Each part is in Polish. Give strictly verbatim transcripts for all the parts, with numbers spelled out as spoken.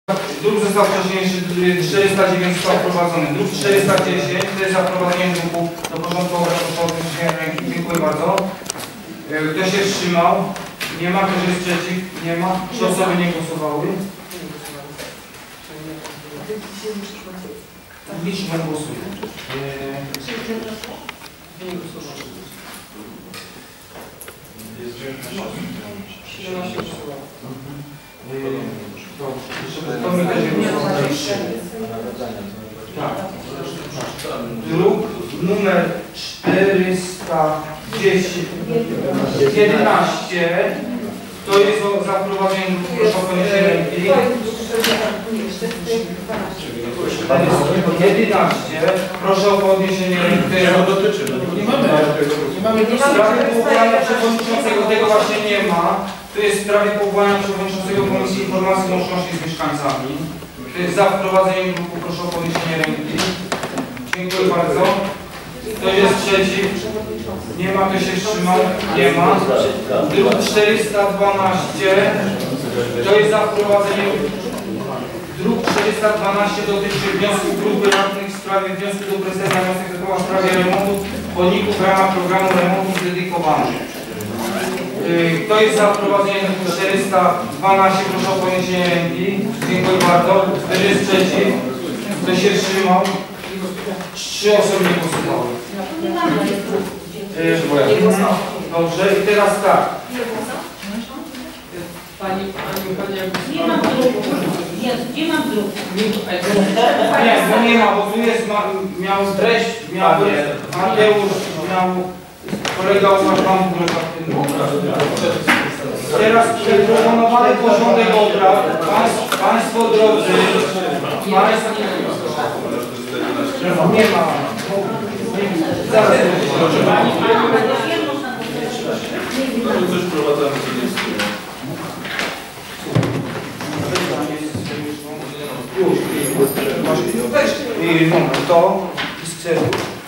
Druk został wcześniejszy, czterysta dziewięć został wprowadzony. Druk czterysta dziesięć, to jest zaprowadzenie druku do porządku obrad o podniesienie ręki. Dziękuję bardzo. Kto się wstrzymał? Nie ma. Kto jest przeciw? Nie ma. Trzy osoby nie głosowały. Liczmy głosuje. siedemnaście głosowało. To my też tak. Druk numer czterysta jedenaście. To jest o zaprowadzeniu, proszę o podniesienie ręki. jedenaście. Proszę o podniesienie ręki. Czego dotyczy? Nie mamy. Nie mamy sprawy powołania przewodniczącego, tego właśnie nie ma. To jest w sprawie powołania przewodniczącego Komisji Informacji i Łączności z mieszkańcami. To jest za wprowadzeniem druku. Proszę o podniesienie ręki. Dziękuję bardzo. Kto jest przeciw? Nie ma. Kto się wstrzymał? Nie ma. Druk czterysta dwanaście. To jest za wprowadzeniem. Druk czterysta dwanaście dotyczy wniosku grupy radnych w sprawie wniosku do prezydenta miasta w sprawie remontu chodników w ramach programu remontu dedykowanych. Kto jest za wprowadzeniem czterysta dwanaście? Proszę o podniesienie ręki. Dziękuję bardzo. Kto jest przeciw? Kto się wstrzymał? Trzy osoby nie głosowały. Dobrze, i teraz tak. Pani, pani, pani, nie mam druku. Nie mam druku. Nie, bo nie ma, bo tu jest, ma, miał treść, miał Mateusz, miał kolega Oskar Pan Teraz proponowany porządek obrad. Państwo, państwo drodzy, państwo, nie ma. Zaraz. coś wprowadzamy, co nie jest. I to i z celu.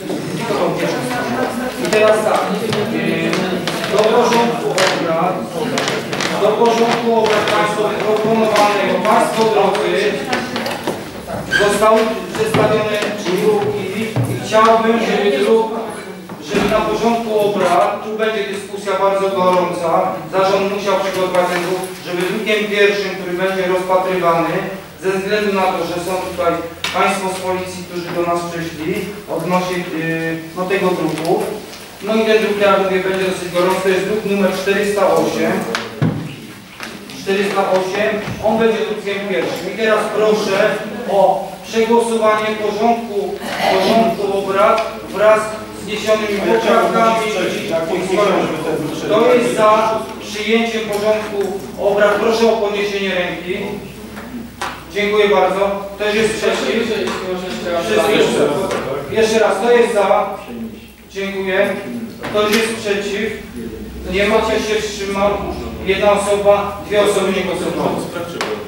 I teraz tak. Do porządku obrad, do porządku obrad państwo proponowanego, państwo drodzy, zostały przedstawione druki i chciałbym, żeby druk, żeby na porządku obrad, tu będzie dyskusja bardzo gorąca, zarząd musiał przygotować ten druk, żeby drukiem pierwszym, który będzie rozpatrywany, ze względu na to, że są tutaj Państwo z policji, którzy do nas przyszli, odnośnie yy, no, tego druku. No i ten druk, jak mówię, będzie dosyć gorący, to jest druk numer czterysta osiem. czterysta osiem, on będzie drukiem pierwszym. I teraz proszę o przegłosowanie porządku, porządku obrad wraz z wniesionymi poprawkami. To jest za przyjęciem porządku obrad. Proszę o podniesienie ręki. Dziękuję bardzo. Ktoś jest przeciw? Jeszcze raz, kto jest za? Dziękuję. Ktoś jest przeciw? Nie ma, ktoś się wstrzymał. Jedna osoba, dwie osoby nie głosowały.